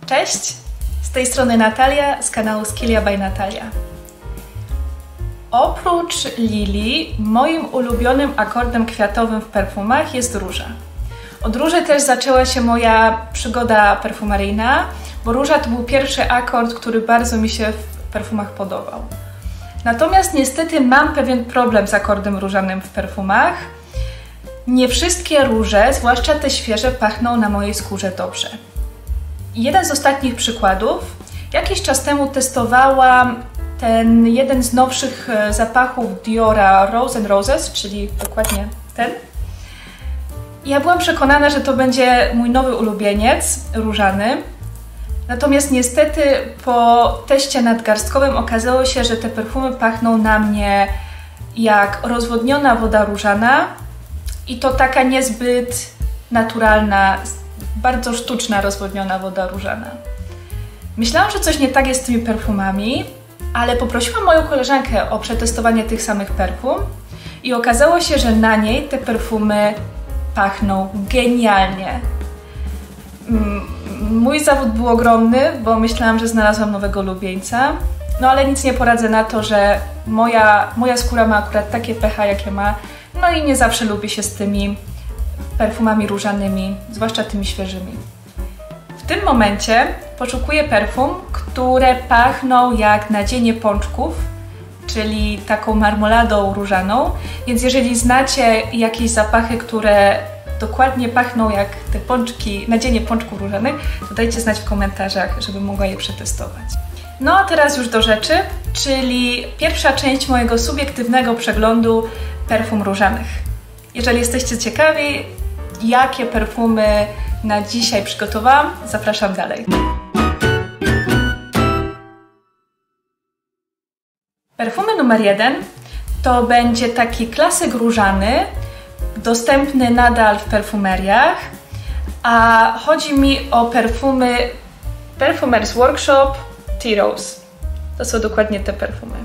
Cześć, z tej strony Natalia z kanału Skillia by Natalia. Oprócz lilii, moim ulubionym akordem kwiatowym w perfumach jest róża. Od róży też zaczęła się moja przygoda perfumeryjna, bo róża to był pierwszy akord, który bardzo mi się w perfumach podobał. Natomiast niestety mam pewien problem z akordem różanym w perfumach. Nie wszystkie róże, zwłaszcza te świeże, pachną na mojej skórze dobrze. Jeden z ostatnich przykładów. Jakiś czas temu testowałam ten jeden z nowszych zapachów Diora Rose and Roses, czyli dokładnie ten. Ja byłam przekonana, że to będzie mój nowy ulubieniec różany. Natomiast niestety po teście nadgarstkowym okazało się, że te perfumy pachną na mnie jak rozwodniona woda różana i to taka niezbyt naturalna, bardzo sztuczna rozwodniona woda różana. Myślałam, że coś nie tak jest z tymi perfumami, ale poprosiłam moją koleżankę o przetestowanie tych samych perfum i okazało się, że na niej te perfumy pachną genialnie. Mój zawód był ogromny, bo myślałam, że znalazłam nowego ulubieńca. No ale nic nie poradzę na to, że moja skóra ma akurat takie pH, jakie ma. No i nie zawsze lubię się z tymi perfumami różanymi, zwłaszcza tymi świeżymi. W tym momencie poszukuję perfum, które pachną jak nadzienie pączków, czyli taką marmoladą różaną. Więc jeżeli znacie jakieś zapachy, które dokładnie pachną jak te pączki, nadzienie pączków różanych, to dajcie znać w komentarzach, żebym mogła je przetestować. No a teraz już do rzeczy, czyli pierwsza część mojego subiektywnego przeglądu perfum różanych. Jeżeli jesteście ciekawi, jakie perfumy na dzisiaj przygotowałam, zapraszam dalej. Perfumy numer 1 to będzie taki klasyk różany, dostępny nadal w perfumeriach, a chodzi mi o perfumy Perfumers Workshop Tea Rose. To są dokładnie te perfumy.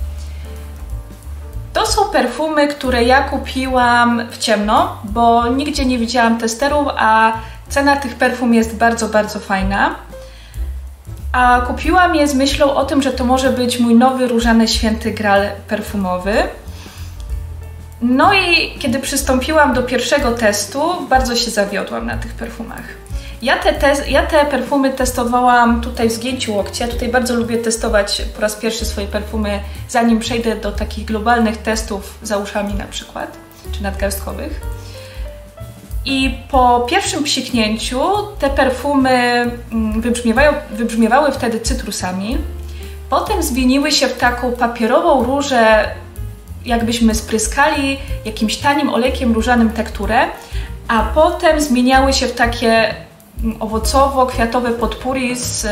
To są perfumy, które ja kupiłam w ciemno, bo nigdzie nie widziałam testerów, a cena tych perfum jest bardzo, bardzo fajna. A kupiłam je z myślą o tym, że to może być mój nowy różany święty gral perfumowy. No i kiedy przystąpiłam do pierwszego testu, bardzo się zawiodłam na tych perfumach. Ja te perfumy testowałam tutaj w zgięciu łokcia. Tutaj bardzo lubię testować po raz pierwszy swoje perfumy, zanim przejdę do takich globalnych testów za uszami na przykład, czy nadgarstkowych. I po pierwszym psiknięciu te perfumy wybrzmiewały wtedy cytrusami. Potem zmieniły się w taką papierową różę, jakbyśmy spryskali jakimś tanim olejkiem różanym tekturę, a potem zmieniały się w takie owocowo-kwiatowe potpourri z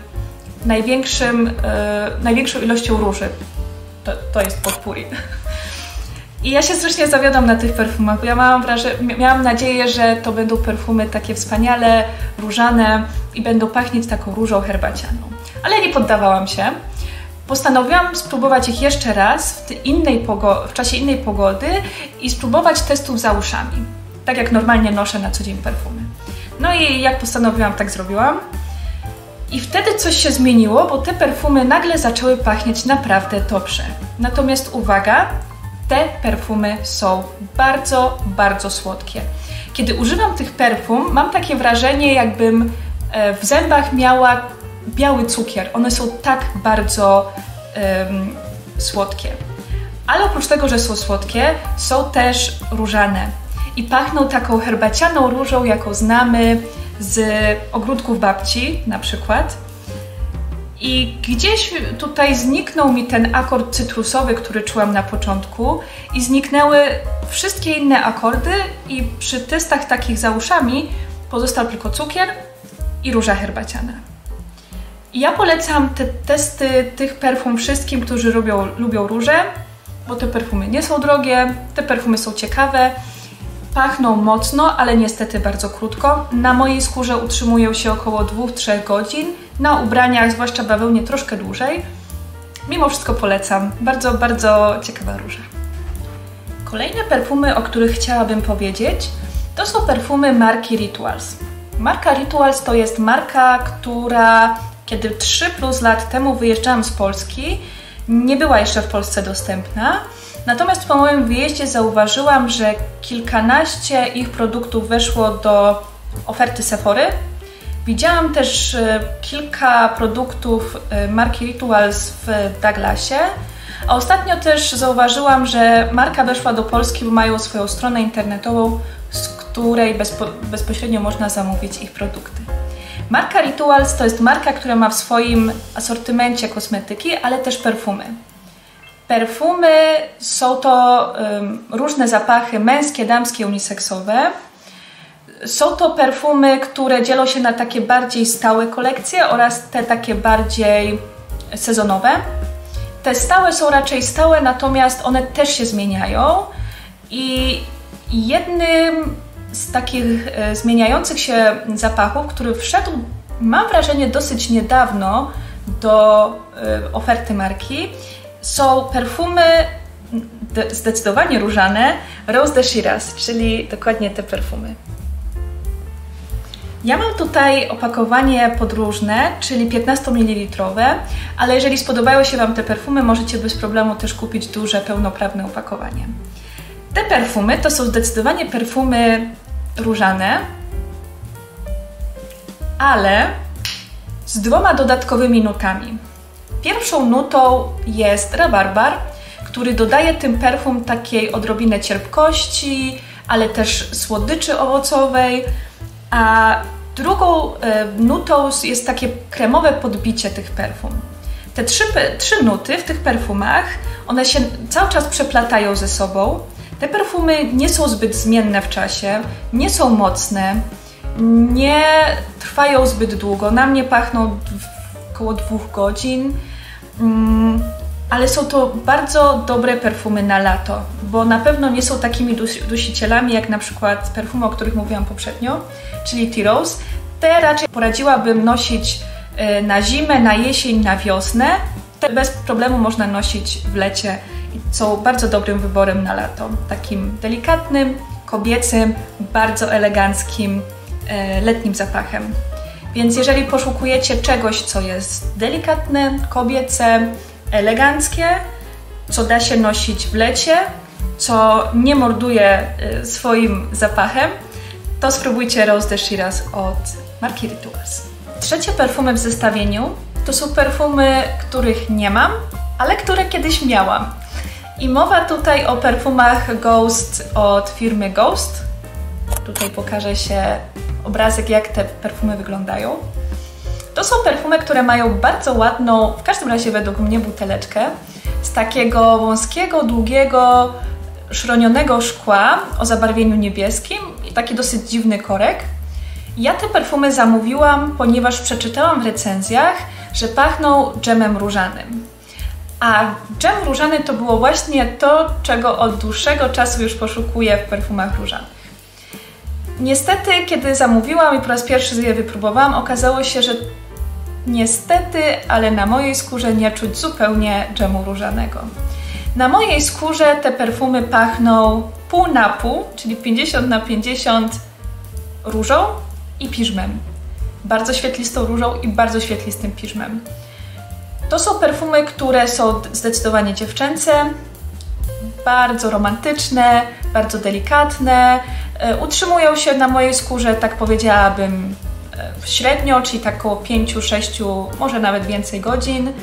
największą ilością róży. To jest potpourri. I ja się strasznie zawiodłam na tych perfumach, bo ja miałam nadzieję, że to będą perfumy takie wspaniale różane i będą pachnieć taką różą herbacianą. Ale nie poddawałam się. Postanowiłam spróbować ich jeszcze raz w czasie innej pogody i spróbować testów za uszami. Tak jak normalnie noszę na co dzień perfumy. No i jak postanowiłam, tak zrobiłam. I wtedy coś się zmieniło, bo te perfumy nagle zaczęły pachnieć naprawdę dobrze. Natomiast uwaga, te perfumy są bardzo, bardzo słodkie. Kiedy używam tych perfum, mam takie wrażenie, jakbym w zębach miała biały cukier. One są tak bardzo słodkie. Ale oprócz tego, że są słodkie, są też różane. I pachną taką herbacianą różą, jaką znamy z ogródków babci na przykład. I gdzieś tutaj zniknął mi ten akord cytrusowy, który czułam na początku i zniknęły wszystkie inne akordy i przy testach takich za uszami pozostał tylko cukier i róża herbaciana. I ja polecam te testy tych perfum wszystkim, którzy lubią róże, bo te perfumy nie są drogie, te perfumy są ciekawe, pachną mocno, ale niestety bardzo krótko. Na mojej skórze utrzymują się około 2-3 godzin, na ubraniach, zwłaszcza bawełnie, troszkę dłużej. Mimo wszystko polecam. Bardzo, bardzo ciekawa róża. Kolejne perfumy, o których chciałabym powiedzieć, to są perfumy marki Rituals. Marka Rituals to jest marka, która kiedy 3+ lat temu wyjeżdżałam z Polski, nie była jeszcze w Polsce dostępna. Natomiast po moim wyjeździe zauważyłam, że kilkanaście ich produktów weszło do oferty Sephory. Widziałam też kilka produktów marki Rituals w Douglasie, a ostatnio też zauważyłam, że marka weszła do Polski, bo mają swoją stronę internetową, z której bezpośrednio można zamówić ich produkty. Marka Rituals to jest marka, która ma w swoim asortymencie kosmetyki, ale też perfumy. Perfumy są to różne zapachy męskie, damskie, uniseksowe. Są to perfumy, które dzielą się na takie bardziej stałe kolekcje oraz te takie bardziej sezonowe. Te stałe są raczej stałe, natomiast one też się zmieniają i jednym z takich zmieniających się zapachów, który wszedł, mam wrażenie, dosyć niedawno do oferty marki, są perfumy zdecydowanie różane Rose de Shiraz, czyli dokładnie te perfumy. Ja mam tutaj opakowanie podróżne, czyli 15 ml, ale jeżeli spodobają się Wam te perfumy, możecie bez problemu też kupić duże, pełnoprawne opakowanie. Te perfumy to są zdecydowanie perfumy różane, ale z 2 dodatkowymi nutami. Pierwszą nutą jest rabarbar, który dodaje tym perfum takiej odrobinę cierpkości, ale też słodyczy owocowej, a drugą nutą jest takie kremowe podbicie tych perfum. Te trzy nuty w tych perfumach, one się cały czas przeplatają ze sobą. Te perfumy nie są zbyt zmienne w czasie, nie są mocne, nie trwają zbyt długo. Na mnie pachną około 2 godzin, ale są to bardzo dobre perfumy na lato, bo na pewno nie są takimi dusicielami jak na przykład perfumy, o których mówiłam poprzednio, czyli Tea Rose. Te raczej poradziłabym nosić na zimę, na jesień, na wiosnę. Te bez problemu można nosić w lecie i są bardzo dobrym wyborem na lato. Takim delikatnym, kobiecym, bardzo eleganckim, letnim zapachem. Więc jeżeli poszukujecie czegoś, co jest delikatne, kobiece, eleganckie, co da się nosić w lecie, co nie morduje swoim zapachem, to spróbujcie Rose de Shiraz od marki Rituals. Trzecie perfumy w zestawieniu to są perfumy, których nie mam, ale które kiedyś miałam. I mowa tutaj o perfumach Ghost od firmy Ghost. Tutaj pokaże się obrazek, jak te perfumy wyglądają. To są perfumy, które mają bardzo ładną, w każdym razie według mnie, buteleczkę z takiego wąskiego, długiego, szronionego szkła o zabarwieniu niebieskim i taki dosyć dziwny korek. Ja te perfumy zamówiłam, ponieważ przeczytałam w recenzjach, że pachną dżemem różanym. A dżem różany to było właśnie to, czego od dłuższego czasu już poszukuję w perfumach różanych. Niestety, kiedy zamówiłam i po raz pierwszy je wypróbowałam, okazało się, że niestety, ale na mojej skórze nie czuć zupełnie dżemu różanego. Na mojej skórze te perfumy pachną pół na pół, czyli 50/50 różą i piżmem. Bardzo świetlistą różą i bardzo świetlistym piżmem. To są perfumy, które są zdecydowanie dziewczęce, bardzo romantyczne, bardzo delikatne. Utrzymują się na mojej skórze, tak powiedziałabym, średnio, czyli tak około 5-6, może nawet więcej godzin.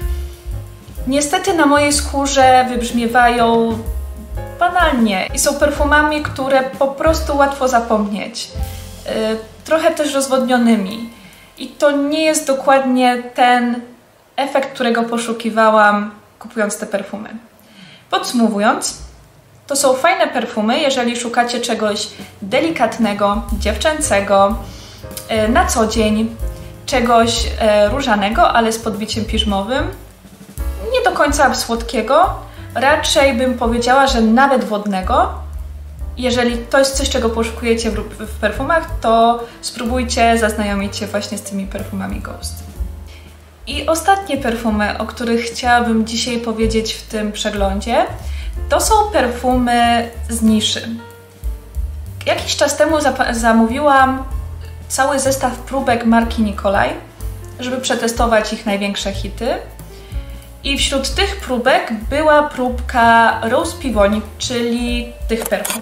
Niestety na mojej skórze wybrzmiewają banalnie i są perfumami, które po prostu łatwo zapomnieć. Trochę też rozwodnionymi. I to nie jest dokładnie ten efekt, którego poszukiwałam, kupując te perfumy. Podsumowując, to są fajne perfumy, jeżeli szukacie czegoś delikatnego, dziewczęcego, na co dzień, czegoś różanego, ale z podbiciem piżmowym. Nie do końca słodkiego, raczej bym powiedziała, że nawet wodnego. Jeżeli to jest coś, czego poszukujecie w perfumach, to spróbujcie zaznajomić się właśnie z tymi perfumami Ghost. I ostatnie perfumy, o których chciałabym dzisiaj powiedzieć w tym przeglądzie, to są perfumy z niszy. Jakiś czas temu zamówiłam cały zestaw próbek marki Nicolai, żeby przetestować ich największe hity. I wśród tych próbek była próbka Rose Pivoine, czyli tych perfum.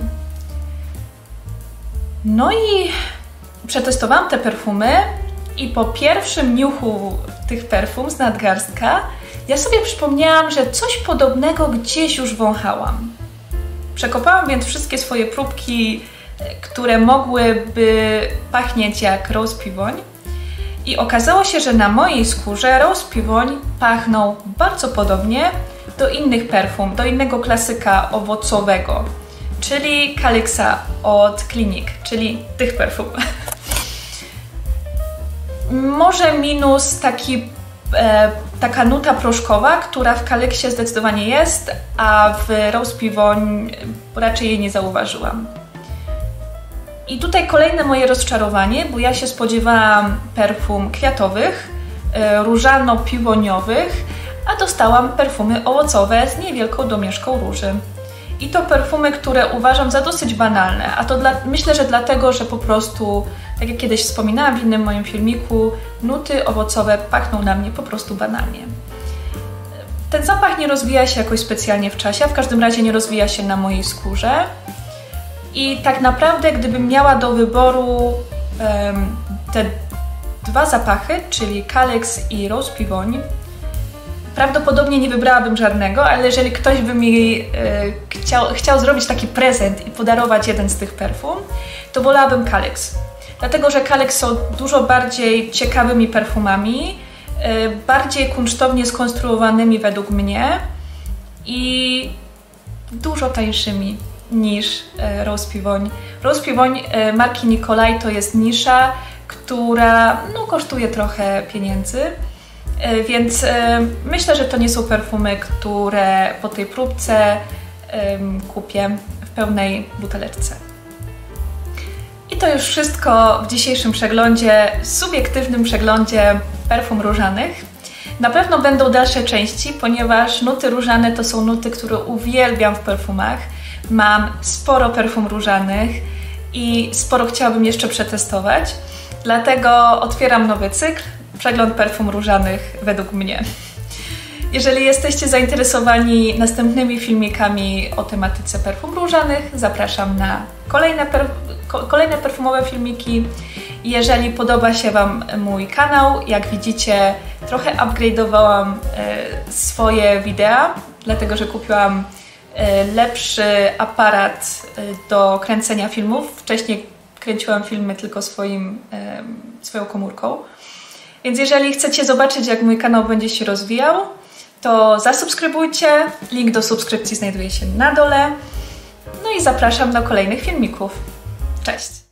No i przetestowałam te perfumy i po pierwszym niuchu tych perfum z nadgarstka ja sobie przypomniałam, że coś podobnego gdzieś już wąchałam. Przekopałam więc wszystkie swoje próbki, które mogłyby pachnieć jak Rose Pivoine i okazało się, że na mojej skórze Rose Pivoine pachną bardzo podobnie do innych perfum, do innego klasyka owocowego, czyli Calixa od Clinique, czyli tych perfum. Może minus taka nuta proszkowa, która w Calixie zdecydowanie jest, a w Rose Pivoine raczej jej nie zauważyłam. I tutaj kolejne moje rozczarowanie, bo ja się spodziewałam perfum kwiatowych, różano-piwoniowych, a dostałam perfumy owocowe z niewielką domieszką róży. I to perfumy, które uważam za dosyć banalne, a to myślę, że dlatego, że po prostu, tak jak kiedyś wspominałam w innym moim filmiku, nuty owocowe pachną na mnie po prostu banalnie. Ten zapach nie rozwija się jakoś specjalnie w czasie, a w każdym razie nie rozwija się na mojej skórze. I tak naprawdę, gdybym miała do wyboru te dwa zapachy, czyli Calix i Rose Pivoine, prawdopodobnie nie wybrałabym żadnego, ale jeżeli ktoś by mi chciał zrobić taki prezent i podarować jeden z tych perfum, to wolałabym Calix. Dlatego, że Calix są dużo bardziej ciekawymi perfumami, bardziej kunsztownie skonstruowanymi według mnie i dużo tańszymi niż Rose Pivoine. Rose Pivoine marki Nicolai to jest nisza, która kosztuje trochę pieniędzy, więc myślę, że to nie są perfumy, które po tej próbce kupię w pełnej buteleczce. I to już wszystko w dzisiejszym przeglądzie, subiektywnym przeglądzie perfum różanych. Na pewno będą dalsze części, ponieważ nuty różane to są nuty, które uwielbiam w perfumach. Mam sporo perfum różanych i sporo chciałabym jeszcze przetestować, dlatego otwieram nowy cykl, przegląd perfum różanych według mnie. Jeżeli jesteście zainteresowani następnymi filmikami o tematyce perfum różanych, zapraszam na kolejne perfumowe filmiki. Jeżeli podoba się Wam mój kanał, jak widzicie, trochę upgrade'owałam swoje wideo, dlatego że kupiłam lepszy aparat do kręcenia filmów. Wcześniej kręciłam filmy tylko swoją komórką. Więc jeżeli chcecie zobaczyć, jak mój kanał będzie się rozwijał, to zasubskrybujcie. Link do subskrypcji znajduje się na dole. No i zapraszam do kolejnych filmików. Cześć!